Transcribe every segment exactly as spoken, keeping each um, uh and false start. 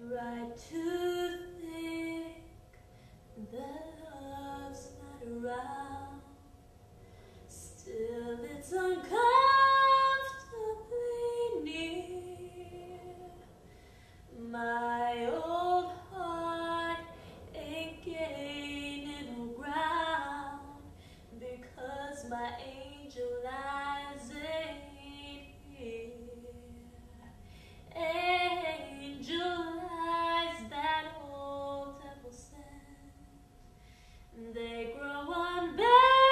Try to think that love's not around. Still it's uncomfortably near. My old heart ain't gaining no ground, because my angel eyes ain't here. Angel eyes that old devil sent, they grow unbearably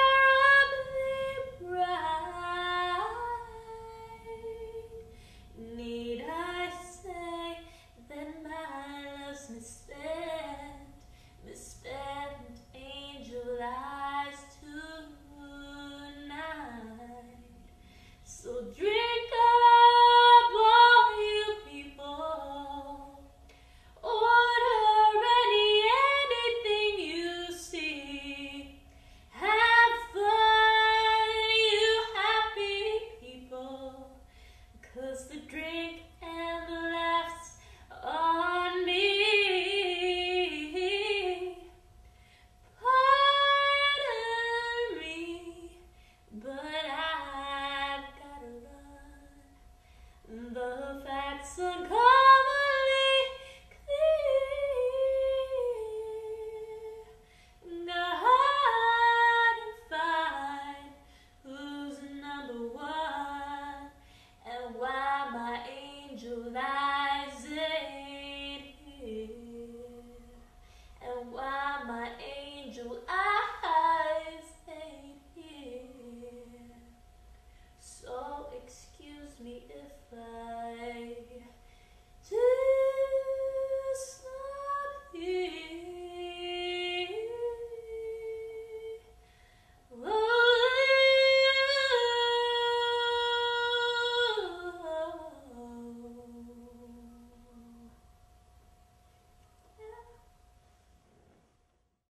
bright. Need I say that my love's misspent, misspent angel eyes tonight? So drink up, all you people. Order any, anything you see. Have fun, you happy people, 'cause the drink and the laughs on me. Pardon me, but I've gotta run. The facts uncommonly clear. Gotta find who's number one, and why my angel eyes ain't here, and why my angel eyes ain't here. So excuse me if I